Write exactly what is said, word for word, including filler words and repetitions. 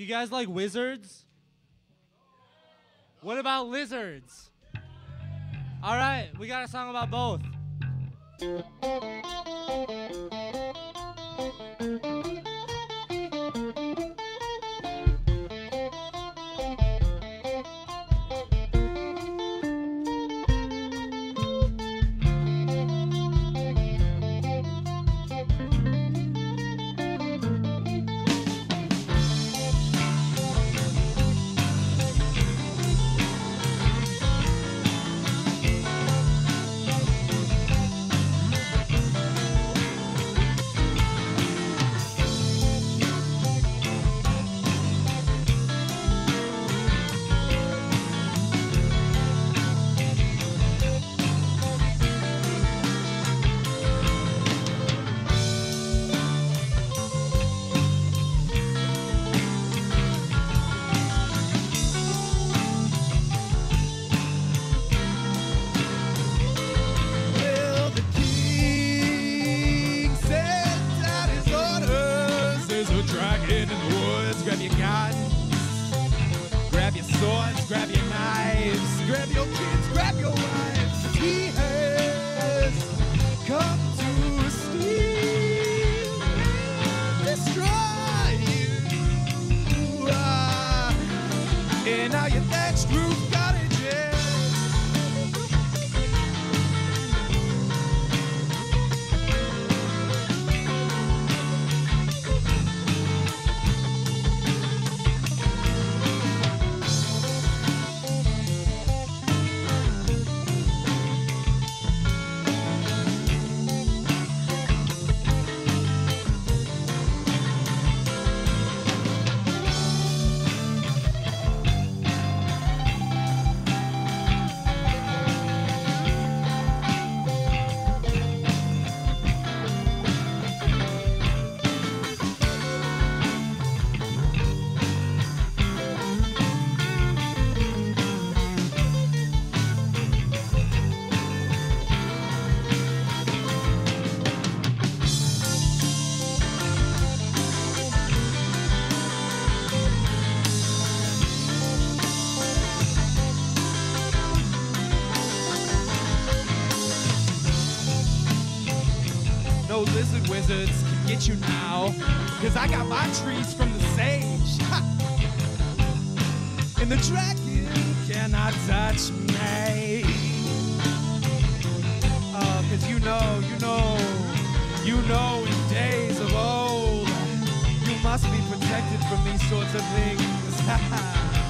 you guys like wizards? What about lizards? All right, we got a song about both. Grab your knives, grab your kids, grab your wives. He has come to steal and destroy you. Ah, and now your thatched roof cottages. No lizard wizards can get you now, cause I got my trees from the sage. Ha! And the dragon cannot touch me. Uh, cause you know, you know, you know in days of old, you must be protected from these sorts of things.